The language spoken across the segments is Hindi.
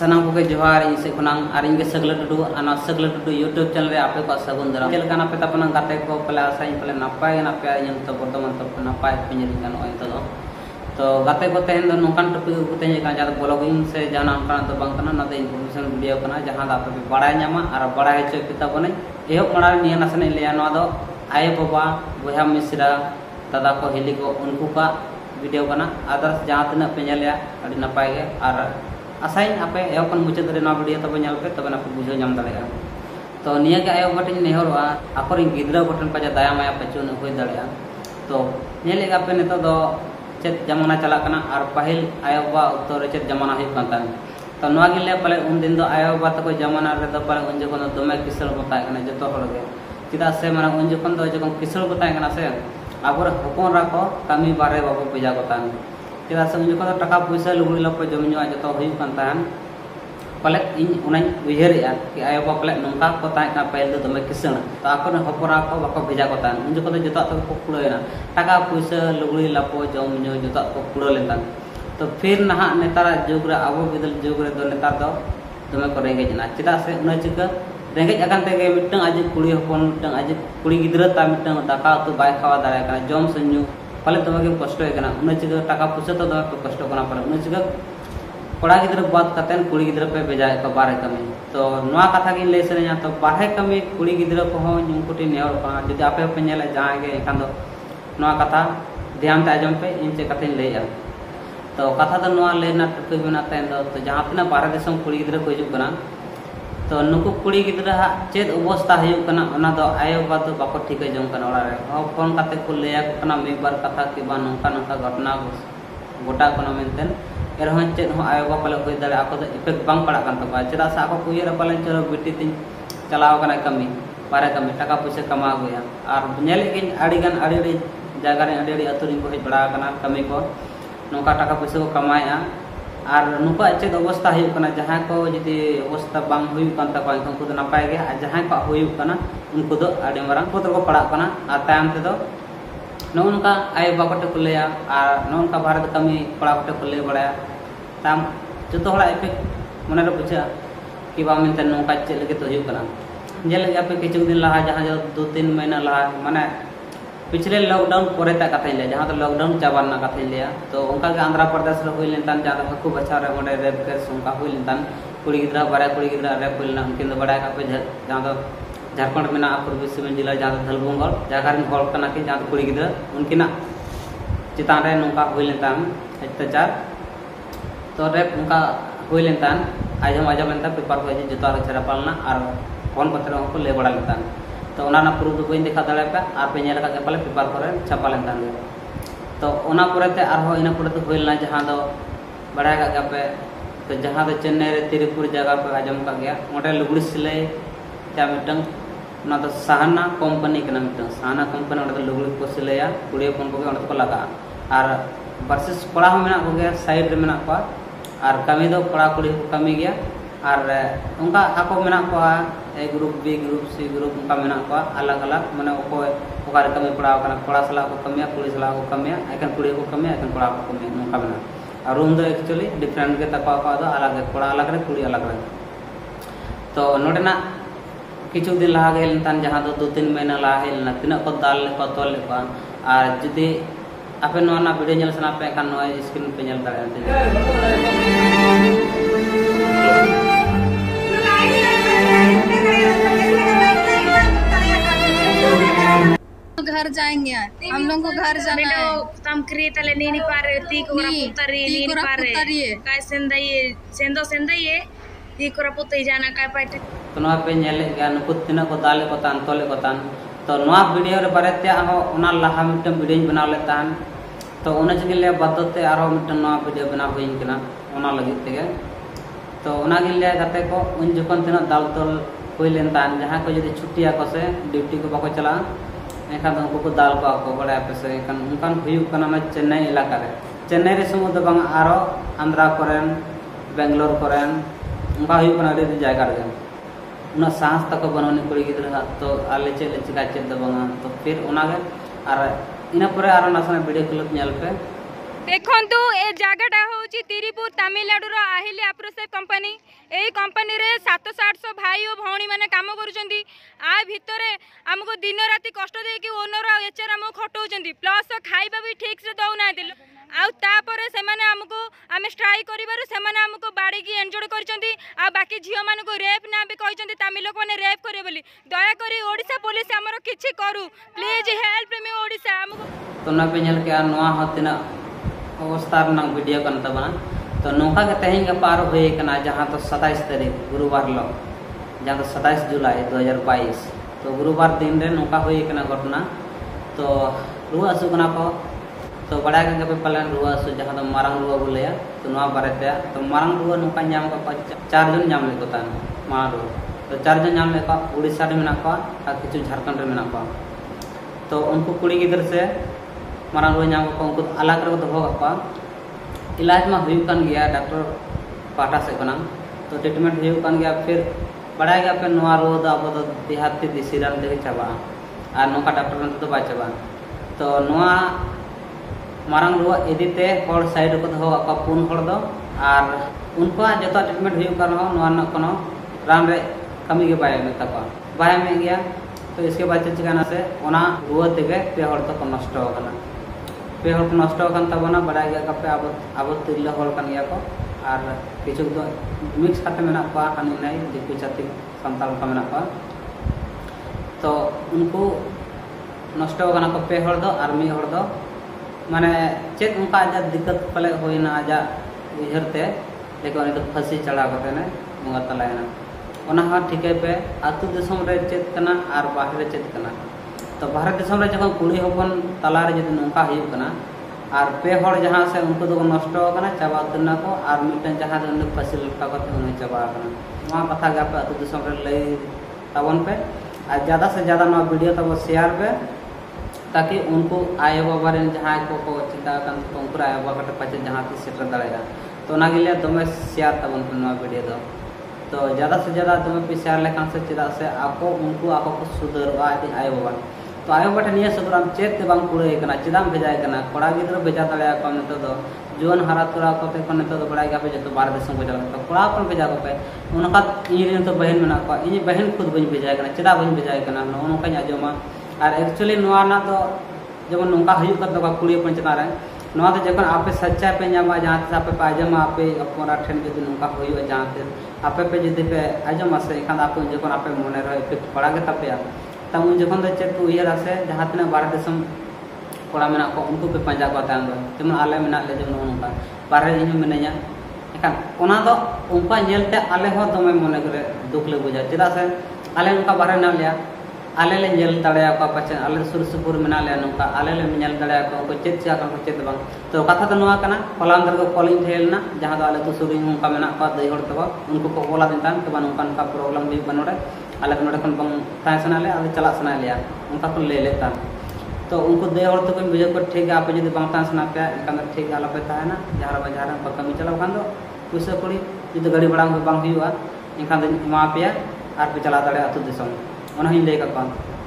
सनाम को जोहार इन से खुनांग और इनके सगले टुडू आना सगले टुडू यूट्यूब चैनल रे आपे को सगुन दरा चल काना पे तपना गाते को पले आशा इन पले नापाय नापे इन तो बर्तमान तो नापाय पिंजरी कान ओय तो गाते को तेहन दो नोकान टॉपिक को तेहन का ज्यादा ब्लॉगिंग से जाना कान तो बांग काना ना दे इन्फॉर्मेशन वीडियो काना जहां दा पे बड़ाय न्यामा और बड़ाय चे पिता बने एहो मणा निया नसने लिया नो दो आय बाबा बया मिश्रा दादा को हिली को उनको का वीडियो काना अदर्स जहां तना पे नेलिया अडी नापाय गे और आसाई आपे एहकन मुचाद रे ना वीडियो तब नेल पे तब ना बुझो नाम दाड़ेगा तो निया के आयो बटिन नेहरवा आपर गिद्रा बटन पाजा दया माया पचुन होय दाड़ेगा तो नेलेगा पे नेतो दो चेत जमाना चला कना और पहिल आयोबा उत्तर चेत जमाना हुई कान तो नवा गिले पले उन दिन दो आयोबा तको जमाना रे दो पले उन जखन दमे किसल बताय कना जतो हरगे चिदा से माने उन जखन दो जखन किसल बताय कना से आबर हपन राको कमी बारे बाबू पेजा गोतान चिदा से उन जखन टाका पैसा लुगुड़ी लप जमिनो जतो हुई कान तान पले इन उनाई उयहरेया कि आयोबा पले नंका को ताय का पहिल दो दमे किसल तो आकर हपरा को बाको भेजा गोतान उन जखन जतो को कुड़ेना टाका पैसा लुगुड़ी लप जमिनो जतो को कुड़लेतान तो फिर नहा नेतार जुग रे आबो बिदल जुग रे दो नेतार दो दमे को रेंगेजना चिदा से उना चिका रेंगेज अकान तेगे मिटंग आज कुड़ी हपन मिटंग आज कुड़ी गिद्रा ता मिटंग दाका तो बाय खावा दारे कना जम सन्यु पले तमगे कष्ट हेकना उना चिका टाका पैसा तो दमे कष्ट कना पले उना चिका कोड़ा गिद्रा बात कतेन कुड़ी गिद्रा पे भेजाय को बारे कमी तो नवा कथा गिन ले सरेया तो बाहे कमी कुड़ी गिद्रा को हो नुकुटी नेहर कना जदि आपे पे नेला जहां गे एखान दो नवा कथा ध्यान ते आजम पे इन चे कथा लेया तो कथा तो नवा लेना टॉपिक बना तेन दो तो जहां तना बारे देशम कुड़ी गिद्रा को हिजुग कना तो नुकु कुड़ी गिद्रा चेद अवस्था हुई कना ओना दो आयो बात बाको ठीक जम कना ओड़ा रे फोन काते को लेया को कना मे बार कथा के बा नंका नंका घटना गोटा कना मेंतेन एरहन चेद हो आयो बा पले होय दाले आको इफेक्ट बांग पड़ा कान तबा चेदा सा आको कुयर पले चलो बिटी तिन चलाव कना कमी बारे कमी टाका पैसा कमा गया और नेल गिन आड़ीगान आड़ी जगह रे आड़ी अतुरी को हेज बड़ा कना कमी को नौका टाका पैसा को कमाया और नुका चेद अवस्था हुई कना जहां को जदि अवस्था बांग हुई कान तबा उनको तो नपाय गया और जहां को हुई कना उनको दो आड़ी मारंग पुत्र को पड़ा कना और तायम ते दो नौनका आय बाकोटे को लेया और नौनका भारत कमी पड़ा कोटे को ले बड़ाया ताम जतो हड़ा इफेक्ट मने रे बुझा कि बा मेनते नौका चेद लगे तो हुई कना जेल लगे पे किछु दिन लहा जहां जो 2-3 महीना लहा माने पिछले लॉकडाउन परे ता कथा ले जहां तो लॉकडाउन चाबाना कथा ले तो उनका के आंध्र प्रदेश रे होई लेनतान ज्यादा हकु बचा रे ओडे रेप केस उनका होई लेनतान कुड़ी गिद्रा बारे कुड़ी गिद्रा रेप होई लेना उनकिन बड़ा का पे जहां तो झारखंड में ना पूर्वी सीमांत जिला जहां धलबुंगल जगह रे हॉल कना कि जहां कुड़ी गिद्रा उनकिना चितान रे नोका होई लेनतान अत्याचार तो रेप उनका होई लेनतान आजम लेनता पेपर को जतो छरा पालना और फोन पत्र को ले बड़ा लेनतान तो ओना ना प्रूफ दो बइन देखा दाड़े पे आर पे नेल का पले पेपर करे छापा लेनतान तो ओना परते आरो इना परते होइलना जहां दो बड़ा का पे तो जहां दो चेन्नई रे तिरुपुर जगह पे आजम का गया ओटे लुगड़ी सिलाई क्या मिटंग ना तो सहाना कंपनी के नाम मिटंग सहाना कंपनी ओटे लुगड़ी को सिलाया कुड़ी फोन को ओटे को लगा और वर्सेस पड़ा हो मेना हो गया साइड रे मेना को और कमी दो पड़ा कुड़ी को कमी गया और उनका आको मेना को A group B group C group उनका मेना को अलग अलग माने ओको ओकार कमी पड़ा कना पड़ा सला को कमिया पुलिस सला को कमिया एकन कुड़ी को कमिया एकन पड़ा को कमिया उनका मेना और रूम दो एक्चुअली डिफरेंट के तका को दो अलग है पड़ा अलग रे कुड़ी अलग रे तो नोडेना किछु दिन लहा गेल तान जहां दो 2-3 महीना लहा हेलना तिना को दाल को तोल को और जदी आपे नोना वीडियो नेल सना पे कान नोय स्क्रीन पे नेल दाड़े घर जाएंगे हम लोग को घर जाना है तम क्री तले नी पारे ती को पुतरी नी पारे काय सेंदई ती को पुतई जाना काय पाटे तो नवा पे नेले गा नुकु तिना को दाले को तान तोले को तान तो नवा वीडियो रे बारेते आहो ओना लाहा मिटम वीडियो बना लेतान तो ओना जगले बदते आरो मिटम नवा वीडियो बना होइन कना ओना लगी तेगे तो ओना गिले गाते को उन जखन तिना दाल तोल होई लेनतान जहां को जदी छुट्टिया को से ड्यूटी को बाको चला एखान उनको को दाल को बड़ा पे से एखान उनकान हुयु कना ना चेन्नई इलाका रे चेन्नई रे समुद्र बांग आरो आंध्रा कोरेन बेंगलोर कोरेन उनका हुयु कना रे जायगा रे उना सांस तक बनोनी कुड़ी गिद्रा तो आले चेले चिका चेद बांग तो फिर ओना गे और इना परे आरो नासना वीडियो क्लिप नेल पे देखंतु ए जगहटा होची तिरुपुर तमिलनाडुर आहिले अप्रोसेप कंपनी। एई कंपनी रे 700-800 भाई और भौणी माने काम करूचंती। आ भितरे हमको दिन राति कष्ट दे कि ओनर एचआर हमको खटौचंती, प्लस खाइबा भी ठीक से दउ नाथिल। आ तापरे से माने हमको आमे स्ट्राइक करिबारु से माने हमको बाड़ी की एंजॉय करचंती। आ बाकी झियो माने को रेप ना भी कहचंती, तमिल लोक माने रेप करे बोली। दया करी ओडिसा पुलिस हमरो किछि करू, प्लीज हेल्प मी ओडिसा। हमको तो ना पे नेल के नोआ हतिना अवस्था वीडियो कन तबना। तो नौका के तेहन के पार हुए कना जहाँ तो 27 तारीख गुरुवार लो, जहाँ तो 27 जुलाई 2022 तो गुरुवार दिन रे नौका हुए कना घटना। तो रुआ आसु कना को तो बड़ा के पालन रुआ आसु जहाँ तो मारंग रुआ बोले तो नोआ बारेते तो मारंग रुआ नौका नाम को 4 जन नाम ले कोता मारंग रुआ। तो 4 जन नाम ले को उड़ीसा रे मेना को आ किछु झारखंड रे मेना को। तो उनको कुड़ी गिदर से मारंग रुआ नाम को उनको अलग रे दोहो का इलाज में हुई कन गया डॉक्टर पाटा से कना। तो ट्रीटमेंट हुई कन गया फिर बड़ा गया पे नोआ रो द अब तो देहाती देसी रान दे चाबा और नौका डॉक्टर तो बा चाबा। तो नोआ मारंग रुआ इदीते हर साइड को दो का पुन हर दो और उनको जतो ट्रीटमेंट हुई कर हो नोआ न कोनो रान रे कमी के बाय में तक बाय में गया। तो इसके बाद चिकाना से ओना रुआ तेगे पे हर तो नष्ट हो गना, पे हर को नष्ट होकन तबना बड़ा गया कपे अब तिरला हर कन गया को और किछु तो मिक्स खाते मेना को हानि नहीं दिकु जाति संताल का मेना को। तो उनको नष्ट होकन को पे हर दो और मी हर दो माने चेक उनका आजा दिक्कत पले होइना आजा उहरते लेकिन उनी तो फांसी चढ़ा करते ने मुंगा तलायना ओना हा ठीके पे आतु दिसम रे चेक कना और बाहर चेक कना। तो भारत दिसम रे जखन कुड़ी होपन तला रे जदि नौका हुई कना और पे हर जहाँ से उनको तो नष्ट होकना चाबा उतना को और मिटन जहाँ से उन फांसी लटका करते उन्हें चाबा करना। वहाँ कथा गे पे आतु दिसम रे लई तबन पे और ज़्यादा से ज़्यादा ना वीडियो तब शेयर पे ताकि उनको आए बाबा रे जहाँ को चिंता कन तो उनको आए बाबा कटे पाचे जहाँ से सेटर दाड़ेगा। तो ना गिले दमे शेयर तबन पे ना वीडियो दो तो ज़्यादा से ज़्यादा दमे पे शेयर लेखान से चेदा से आपको उनको आपको को सुधरवा आए बाबा। तो आयो बटे निया सुधराम चेत ते बांग कुड़े कना चिदाम भेजाय कना कोड़ा गिद्र भेजा दाड़ेया को नेतो दो जुवन हारा तोरा कोते को नेतो दो बड़ा गापे जतो बार देशम भेजा तो कोड़ा अपन भेजा को पे उनका इन तो बहन मेना को इन बहन खुद बन भेजाय कना चिदा बन भेजाय कना नोका आजमा। और एक्चुअली नोआ ना तो जब नौका हुई कर दो कुड़ी अपन चना रे नोआ तो जखन आपे सच्चाई पे नामा जहाँ से आपे आजमा आपे अपना ठेन जदि नौका हुई जहाँ से आपे पे जदि पे आजमा से एखान आपे जखन आपे मने रहे इफेक्ट पड़ा के तपया तब उन जखन चेक को उहरा से जहाँ तना बाहर देशम कोड़ा मेना को उनको पे पंजा को तान दो जेमन आले मेना ले जेमन उनका बाहर इन मिनया एखान ओना दो उनका नेलते आले हो दमे मने करे दुख ले बुझा चेदा से आले उनका बाहर ना लिया आले ले नेल दाड़े को पाचे आले सुर सुपुर मेना ले नौका आले ले नेल दाड़े को उनको चेत चा को चेत बांग। तो कथा तो नोआ कना पलांदर को कॉलिंग थेलना जहाँ दो आले तो सुरी उनका मेना को दई हर तो उनको को बोला दिनतान के बान उनका का प्रॉब्लम भी बनोड़े आले नोडे खन बंग ताय सना ले आले चला सना लिया उनका को ले लेता। तो उनको दे हर तो बुझे को ठीक है आप जदि बांग तान सना पे एकान ठीक है आला पे तायना जहार बाजार पर कमी चलाव खान दो पैसा कुड़ी जदि गाड़ी बड़ा बांग हुआ एकान दो मा पे और पे चला दाड़े आतु दिसम ओना ही ले का।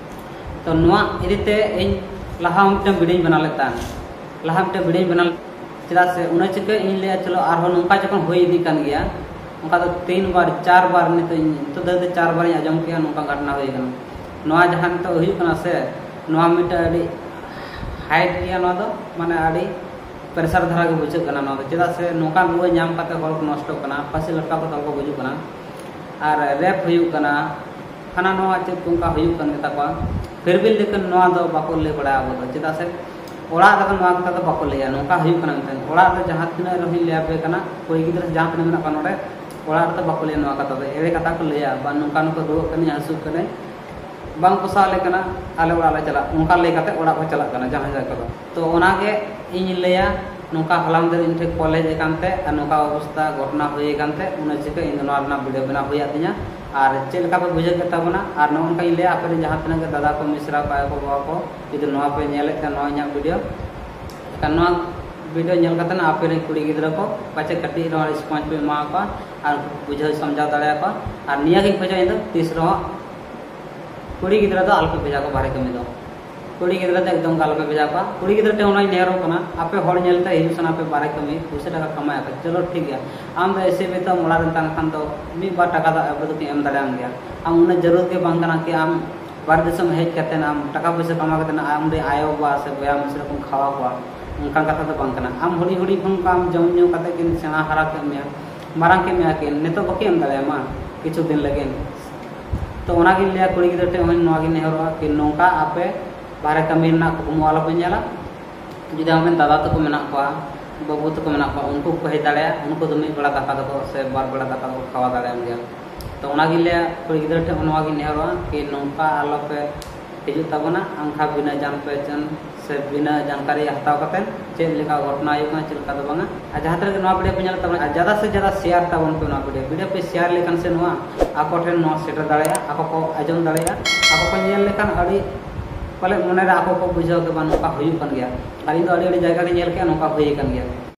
तो नोआ इदीते इन लहा मिटन वीडियो बना लेता लहा मिटन वीडियो बना चेदा से उन चिके इन ले चलो और नौका जखन होई इदी कन गया उनका तो 3 बार 4 बार तो दे 4 बार आजम के नौका घटना हुई कना नोआ जहां तो हुई कना से नोआ मिटा अडी हाइट गया नोआ दो माने अडी प्रेशर धरा के बुझे कना नोआ चेदा से नौका रुआ नाम काते हर को नष्ट कना फांसी लटका को तल को बुझु कना और रेप हुई कना खाना नोआ चेक उनका हुई कन ता फिर भी लेकिन नोआ दो बाको ले बड़ा अब चेदा से ओड़ा तक नोआ कता तो बाको ले नौका हुई कना मेन ओड़ा तो जहां तिना रही ले पे कना कोई गिद्र जहां तिना मेना कनोडे ओड़ा तो बाको ले नोआ कता तो एवे कता को लेया बा नौका नको रो कनी हसु कने बांग पोसा ले कना आले ओड़ा ले चला उनका ले कते ओड़ा को चला कना जहां जा करो। तो ओना के इन लेया नौका हलाम दे इन ठे कॉलेज एकांते और नौका अवस्था घटना हुई एकांते उन चिके इन नोआ ना वीडियो बना हुई आतिया और चेलका पे बुझे के तबना और नौका ले आपे जहां तना के दादा को मिश्रा पाए को बाबा को जदि नोआ पे नेले त नोआ nya वीडियो कनवा वीडियो नेल कते ना आपे रे कुड़ी गिद्रा को पाचे कटी रो रिस्पांस पे मा को और बुझे समझा दाड़े को और निया के खोजा इन तीसरो कुड़ी गिद्रा तो आलपे भेजा को बारे कमी दो कुड़ी गिद्रा ते एकदम गाल पे भेजा को कुड़ी गिद्रा ते ओना नेरो कना आपे हर नेलते हिजु सना पे बारे कमी 200 टाका कमाया पे चलो ठीक है आम तो ऐसे में तो मोड़ा रंतान खान तो मी बार टाका दा अब तो एम दाड़ाम गया आम उन्हें जरूरत के बांग कना कि आम बार दिसम हेज करते ना आम टाका पैसा कमा करते ना आम रे आयो बा से बया मिश्र को खावा को उनका कथा तो बांग कना आम हुड़ी हुड़ी खन काम जम न्यू कते किन सेना हरा के मिया मारांग के मिया के ने तो बके एम दाड़े मा किछु दिन लगे तो ओना के लिया कुड़ी गिद्रा ते ओन नोआ के नेहरो कि नोका आपे बारे कमी ना कुकमु आलो पे नेला जुदी हमें दादा तक मेना को बाबू तक मेना को उनको को हे दाड़े उनको तो मी बड़ा दाका दको से बार बड़ा दाका को खावा दाड़े हम गया तो ओना के लिया कुड़ी गिद्रा ते ओनवा के नेहरो कि नोका आलो पे हिजु तबना अंखा बिना जान पहचान से बिना जानकारी हताव कते चेक लेका घटना आयुका चिलका तो बांगा आ जहां तक नवा वीडियो पे नेल तबना ज्यादा से ज्यादा शेयर ताबन पे नवा वीडियो पे शेयर लेकन से नवा आको ठेन नवा सेटर दाड़े आको को आजम दाड़े आको को नेल लेकन अड़ी पले मने रे आको को बुझाव के बान नोका हुयु कन गया और इन दो अड़ी जगह रे नेल के नोका हुई कन गया।